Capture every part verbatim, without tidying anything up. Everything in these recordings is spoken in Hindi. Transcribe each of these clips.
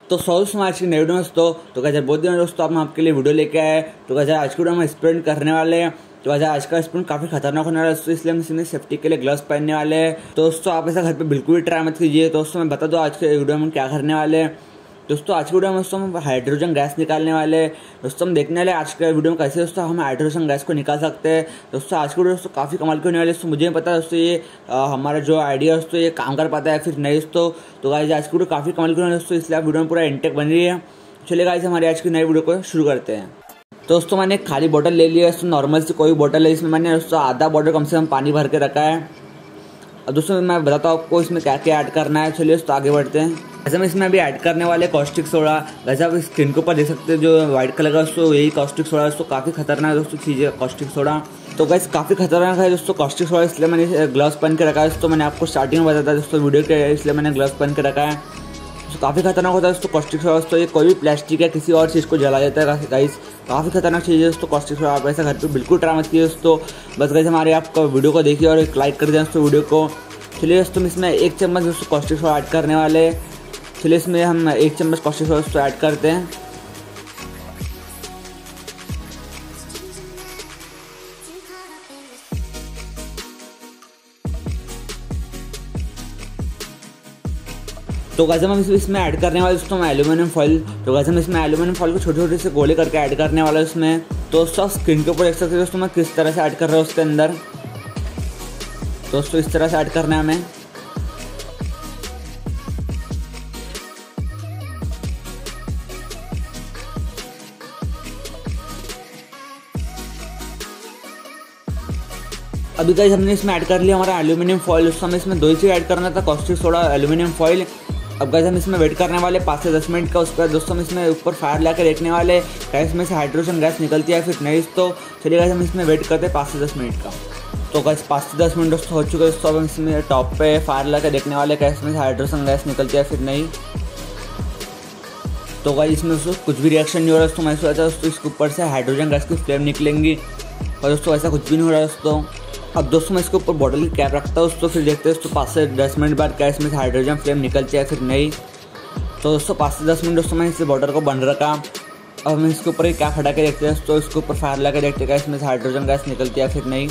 तो सौ दोस्तों आज की नई वीडियो में दोस्तों तो कैसे बहुत दिन दोस्तों आप हम आपके लिए वीडियो लेके आए। तो कैसे आज की वीडियो में स्प्रिंट करने वाले हैं। तो वैसे आज का स्प्रिंट काफी खतरनाक होने वाला है दोस्तों, इसलिए हम इसमें सेफ्टी के लिए ग्लव्स पहनने वाले हैं। तो दोस्तों आप ऐसा घर पे बिल्कुल भी ट्राई मत कीजिए। दोस्तों मैं बता दूं आज के वीडियो में क्या करने वाले हैं। दोस्तों आज की वीडियो में दोस्तों हम हाइड्रोजन गैस निकालने वाले हैं। दोस्तों हम देखने वाले आज के वीडियो में कैसे दोस्तों हम हाइड्रोजन गैस को निकाल सकते हैं। दोस्तों आज की वीडियो दोस्तों काफ़ी कमाल की होने वाली है। दोस्तों मुझे नहीं पता दोस्तों ये आ, हमारा जो आइडिया है दोस्तों ये काम कर पाता है फिर नहीं दोस्तों। तो गाइस आज की वीडियो काफ़ी कमाल की होने वाली है दोस्तों, इसलिए आप वीडियो में पूरा इंटेक बन रही है। चलिए गाइस हमारी आज की नई वीडियो को शुरू करते हैं। दोस्तों मैंने एक खाली बोतल ले लिया है दोस्तों, नॉर्मल सी कोई बोतल है। इसमें मैंने दोस्तों आधा बोतल कम से कम पानी भर के रखा है। अब दोस्तों मैं बताता हूँ आपको इसमें क्या क्या ऐड करना है। चलिए दोस्तों आगे बढ़ते हैं। ऐसे में इसमें अभी ऐड करने वाले कॉस्टिक सोडा। वैसे आप स्क्रीन के ऊपर देख सकते हैं जो व्हाइट कलर का दोस्तों यही कॉस्टिक सोडा है दोस्तों, काफ़ी खतरनाक दोस्तों चीज़ है कॉस्टिक सोडा। तो गाइस काफ़ी खतरनाक है दोस्तों कॉस्टिक सोडा, इसलिए मैंने ग्लव्स पहन के रखा है दोस्तों। मैंने आपको स्टार्टिंग में बताया दोस्तों वीडियो के, इसलिए मैंने ग्लव्स पहन के रखा है। तो काफ़ी खतरनाक होता है दोस्तों कॉस्टिक सोडा दोस्तों। ये कोई भी प्लास्टिक या किसी और चीज़ को जला देता है गाइस, काफ़ी खतरनाक चीज़ है दोस्तों कॉस्टिक सोडा। आप ऐसा घर पे बिल्कुल ट्राई मत कीजिए दोस्तों। बस गाइस हमारे आपका वीडियो को देखिए और एक लाइक कर दें दोस्तों वीडियो को। चलिए दोस्तों इसमें एक चम्मच दोस्तों कॉस्टिक सोडा ऐड करने वाले। चलिए इसमें हम एक चम्मच कॉस्टिक सोडा दोस्तों ऐड करते हैं। तो गाइस हम इसमें ऐड करने वाले दोस्तों एल्यूमिनियम फॉइल। तो गाइस हम इसमें एल्यूमिनियम फॉइल को छोटे छोटे से गोले करके ऐड करने वाला है उसमें। तो दोस्तों स्क्रीन के ऊपर देख सकते हैं दोस्तों मैं किस तरह से ऐड कर रहा हूँ उसके अंदर। दोस्तों इस तरह से ऐड करना है हमें। अभी गाइस हमने इसमें ऐड कर लिया हमारा एल्यूमिनियम फॉइल। उस समय इसमें दो ही चीज़ ऐड करना था, कॉस्टिक सोडा एल्यूमिनियम फॉइल। अब गाइस हम इसमें वेट करने वाले पाँच से दस मिनट का। उसके बाद दोस्तों हम इसमें ऊपर फायर लाकर देखने वाले क्या इसमें से हाइड्रोजन गैस निकलती है फिर नहीं। तो चलिए गाइस हम इसमें वेट करते हैं पाँच से दस मिनट का। तो गाइस पाँच से दस मिनट दोस्तों हो चुके हैं दोस्तों। अब हम इसमें टॉप पे फायर लाकर देखने वाले क्या इसमें से हाइड्रोजन गैस निकलती है फिर नहीं। तो गाइस इसमें दोस्तों कुछ भी रिएक्शन नहीं हो रहा दोस्तों। मैं सोचा दोस्तों इसके ऊपर से हाइड्रोजन गैस की फ्लेम निकलेंगी, और दोस्तों ऐसा कुछ भी नहीं हो रहा दोस्तों। अब दोस्तों मैं इसके ऊपर बॉटल की कैप रखता हूँ दोस्तों, फिर देखते हैं दोस्तों पाँच से दस मिनट बाद क्या इसमें से हाइड्रोजन फ्लेम निकलती है फिर नहीं। तो दोस्तों पाँच से दस मिनट दोस्तों मैं इस बॉटल को बंद रखा। अब हम इसके ऊपर कैप हटा के देखते हैं दोस्तों, इसके ऊपर फायर लगा के देखते हैं क्या इसमें से हाइड्रोजन गैस निकलती है फिर नहीं।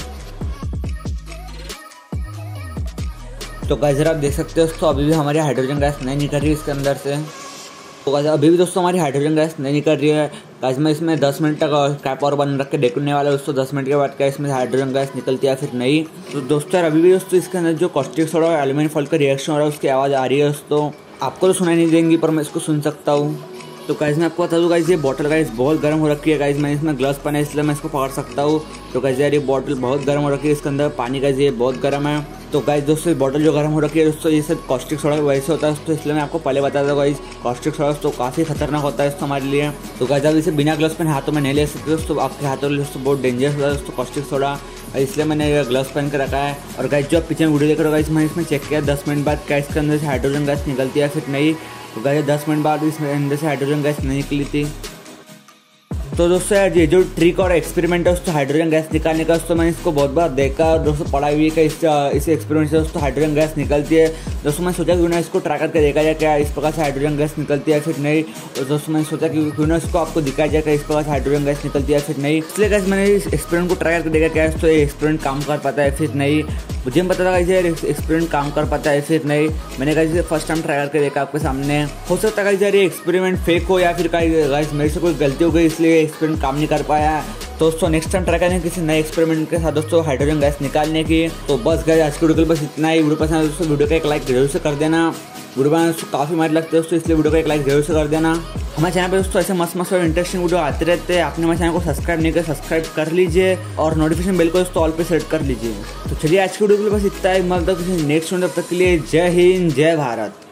तो गाइस आप देख सकते हो दोस्तों अभी भी हमारी हाइड्रोजन गैस नहीं निकल रही है इसके अंदर से। तो गाइस अभी भी दोस्तों हमारी हाइड्रोजन गैस नहीं निकल रही है। गाइस मैं इसमें दस मिनट तक कैप और बंद रख के देखने वाला दोस्तों, दस मिनट के बाद क्या इसमें हाइड्रोजन गैस निकलती है फिर नहीं। तो दोस्तों अभी भी दोस्तों इसके अंदर जो कॉस्टिक सोडा और एल्यूमिनियम फॉइल का रिएक्शन हो रहा है उसकी आवाज़ आ रही है दोस्तों। आपको तो सुनाई नहीं देंगी पर मैं इसको सुन सकता हूँ। तो गाइस मैं आपको बता दूँ गाइस ये बॉटल गाइस बहुत गर्म हो रखी है। गाइस मैंने इसमें ग्लव्स पहने इसलिए मैं इसको पकड़ सकता हूँ। तो गाइस यार ये बॉटल बहुत गर्म हो रखी है, इसके अंदर पानी गाइस ये बहुत गर्म है। तो गाइस दोस्तों बॉटल जो गर्म हो रखी है दोस्तों ये सब कॉस्टिक सोडा वैसे होता है दोस्तों, इसलिए मैं आपको पहले बता दूँ गाइस कॉस्टिक सोडा दोस्तों काफ़ी खतरनाक होता है दोस्तों हमारे लिए। तो गाइस अब इसे बिना ग्लव्स पहने हाथों में नहीं ले सकते दोस्तों, आपके हाथों में दोस्तों बहुत डेंजरस होता है दोस्तों कॉस्टिक सोडा, इसलिए मैंने ग्लव्स पहन के रखा है। और गाइस जो आप पीछे वीडियो देख रहे हो गाइस मैंने इसमें चेक किया दस मिनट बाद क्या इसके अंदर से हाइड्रोजन गैस निकलती है फिर नहीं। तो गाइस दस मिनट बाद इसमें अंदर से हाइड्रोजन गैस नहीं निकली थी। तो दोस्तों यार ये जो ट्रिक और एक्सपेरिमेंट है दोस्तों हाइड्रोजन गैस निकालने का दोस्तों मैंने इसको बहुत बार देखा और दोस्तों पढ़ाई हुई है इस इस एक्सपेरिमेंट से दोस्तों हाइड्रोजन गैस निकलती है दोस्तों। मैं सोचा क्यों ना इसको ट्राई करके देखा जाए क्या इस प्रकार से हाइड्रोजन गैस निकलती है फिर नहीं। और दोस्तों मैंने सोचा कि क्यों ना इसको आपको दिखाया जाए क्या इस प्रकार से हाइड्रोजन गैस निकलती है फिर नहीं। इसलिए गैस मैंने इस एक्सपेरिमेंट को ट्राई करके देखा क्या दोस्तों ये एक्सपेरिमेंट काम कर पाता है फिर नहीं। मुझे पता था यार एक्सपेरिमेंट काम कर पाता है फिर नहीं, मैंने कहा फर्स्ट टाइम ट्राई करके देखा आपके सामने। हो सकता है यार ये एक्सपेरिमेंट फेक हो या फिर गाइस मेरे से कोई गलती हो गई इसलिए एक्सपेरिमेंट काम नहीं कर पाया। तो दोस्तों नेक्स्ट टाइम ट्राई करें किसी नए एक्सपेरिमेंट के साथ दोस्तों हाइड्रोजन गैस निकालने की। तो बस गाइस आज की वीडियो के बस इतना ही। वीडियो पसंद है दोस्तों वीडियो का एक लाइक जरूर से कर देना। वीडियो बनाने दोस्तों काफ़ी मजा लगता है दोस्तों, इसलिए वीडियो का एक लाइक जरूर से कर देना। हमारे चैनल पे दोस्तों ऐसे मस्त मस्त और इंटरेस्टिंग वीडियो आते रहते हैं। आपने हमारे चैनल को सब्सक्राइब नहीं किया सब्सक्राइब कर लीजिए और नोटिफिकेशन बेल को दोस्तों ऑल पे सेट कर लीजिए। तो चलिए आज की वीडियो के लिए बस इतना ही, मतलब किसी नेक्स्ट वीडियो तब तक के लिए जय हिंद जय भारत।